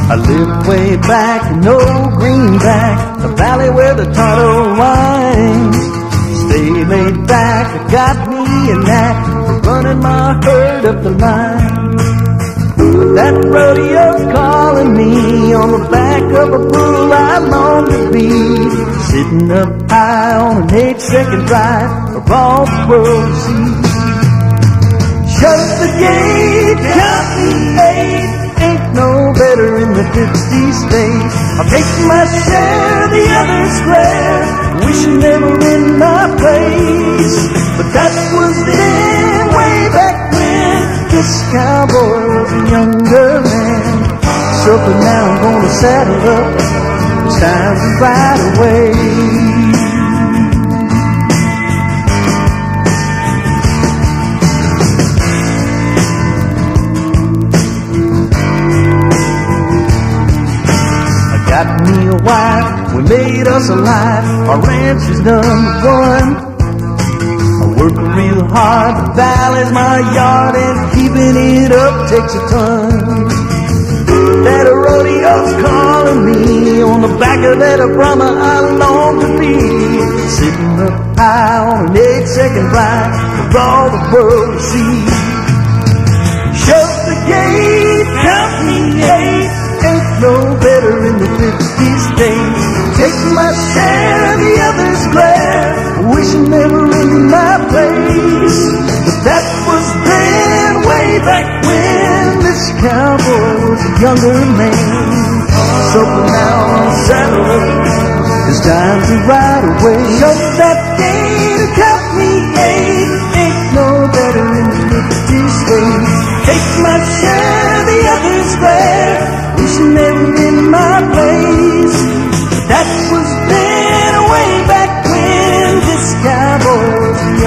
I lived way back in old Greenback, the valley where the Tonto winds. Stay laid back, it got me a knack for running my herd up the line. But that rodeo's calling me, on the back of a bull I long to be, sitting up high on an 8-second drive for all the world to see. Shut the gate, count me 8, ain't no better in the 50 states. I'll take my share, the others square, wishing they were in my place. But that was then, way back when this cowboy was a younger man. So for now I'm gonna saddle up, it's time to ride away. Got me a wife, we made us a life, our ranch is number one. I work real hard, the valley's my yard, and keeping it up takes a ton. That rodeo's calling me, on the back of that Brahma I long to be, sitting up high on an 8-second ride for all the world to see. Shut the gate, count me 8, ain't no better in the 50 states. Take my share, the others glare, wishing they were in my place. But that was then, way back when this cowboy was a younger man. So for now I'll saddle up, it's time to ride away. Shut that gate and count me 8, ain't no better in the 50 states. Take my share, the others glare, wishing they were in my place. That was then, way back when this cowboy was